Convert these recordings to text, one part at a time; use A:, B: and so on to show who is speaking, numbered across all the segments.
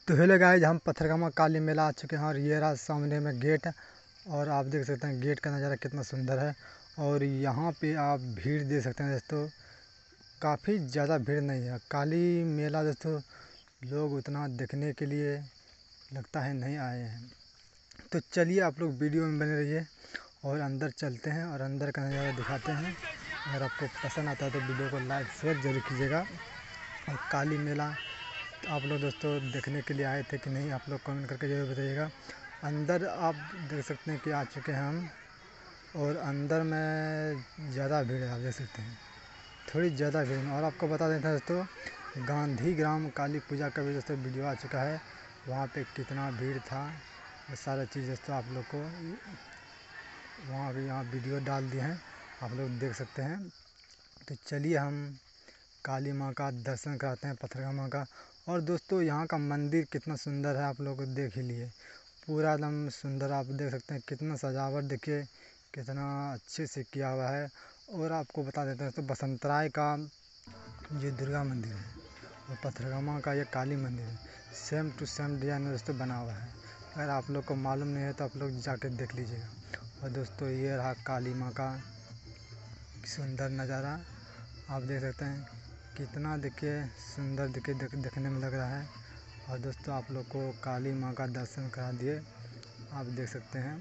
A: तो hello guys, हम पथरगामा काली मेला आ चुके हैं और ये रहा सामने में गेट। और आप देख सकते हैं गेट का नज़ारा कितना सुंदर है। और यहाँ पे आप भीड़ देख सकते हैं दोस्तों, काफ़ी ज़्यादा भीड़ नहीं है। काली मेला दोस्तों लोग उतना देखने के लिए लगता है नहीं आए हैं। तो चलिए आप लोग वीडियो में बने रहिए और अंदर चलते हैं और अंदर का नज़ारा दिखाते हैं। अगर आपको पसंद आता है तो वीडियो को लाइक शेयर जरूर कीजिएगा। और काली मेला आप लोग दोस्तों देखने के लिए आए थे कि नहीं, आप लोग कमेंट करके ज़रूर बताइएगा। अंदर आप देख सकते हैं कि आ चुके हैं हम, और अंदर में ज़्यादा भीड़ है, आप देख सकते हैं थोड़ी ज़्यादा भीड़। और आपको बता देता दोस्तों, गांधी ग्राम काली पूजा का भी दोस्तों वीडियो आ चुका है, वहाँ पे कितना भीड़ था, ये सारा चीज़ दोस्तों आप लोग को वहाँ भी यहाँ वीडियो डाल दिए हैं, आप लोग देख सकते हैं। तो चलिए हम काली माँ का दर्शन कराते हैं, पथरगामा का। और दोस्तों यहाँ का मंदिर कितना सुंदर है, आप लोग देख ही लिए, पूरा एकदम सुंदर। आप देख सकते हैं कितना सजावट, देखिए कितना अच्छे से किया हुआ है। और आपको बता देते हैं दोस्तों, बसंतराय का जो दुर्गा मंदिर है और पथरगामा का ये काली मंदिर है, सेम टू सेम डिजाइन में दोस्तों बना हुआ है। अगर आप लोग को मालूम नहीं है तो आप लोग जाके देख लीजिएगा। और दोस्तों ये रहा काली माँ का सुंदर नज़ारा, आप देख सकते हैं कितना, देखिए सुंदर देखने में लग रहा है। और दोस्तों आप लोग को काली माँ का दर्शन करा दिए, आप देख सकते हैं,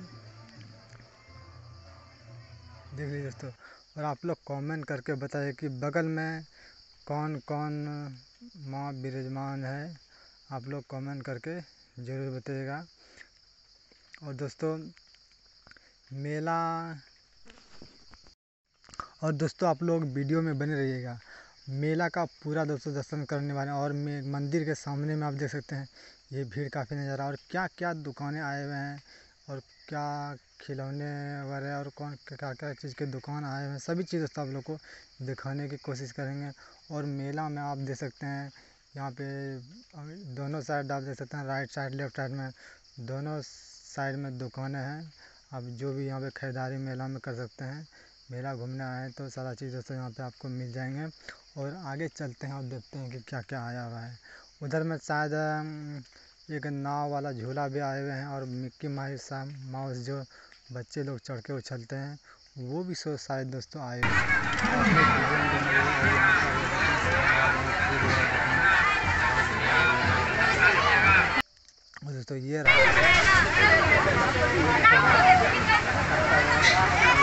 A: देख लीजिए दोस्तों। और आप लोग कमेंट करके बताइए कि बगल में कौन कौन माँ विराजमान है, आप लोग कमेंट करके ज़रूर बताइएगा। और दोस्तों मेला, और दोस्तों आप लोग वीडियो में बने रहिएगा, मेला का पूरा दोस्तों दर्शन करने वाले हैं। और मंदिर के सामने में आप देख सकते हैं ये भीड़ काफ़ी नज़र आ, और क्या क्या दुकानें आए हुए हैं, और क्या खिलौने वगैरह, और कौन क्या क्या चीज़ के दुकान आए हुए हैं, सभी चीज़ दोस्तों आप लोग को दिखाने की कोशिश करेंगे। और मेला में आप देख सकते हैं यहाँ पे दोनों साइड आप देख सकते हैं, राइट साइड लेफ्ट साइड में दोनों साइड में दुकानें हैं। आप जो भी यहाँ पे खरीदारी मेला में कर सकते हैं। मेला घूमने आए हैं तो सारा चीज़ दोस्तों यहाँ पे आपको मिल जाएंगे। और आगे चलते हैं और देखते हैं कि क्या क्या आया हुआ है। उधर में शायद एक नाव वाला झूला भी आए हुए हैं, और मिक्की माउस जो बच्चे लोग चढ़ के उछलते हैं, वो भी शायद दोस्तों आए हुए हैं। दोस्तों ये रहा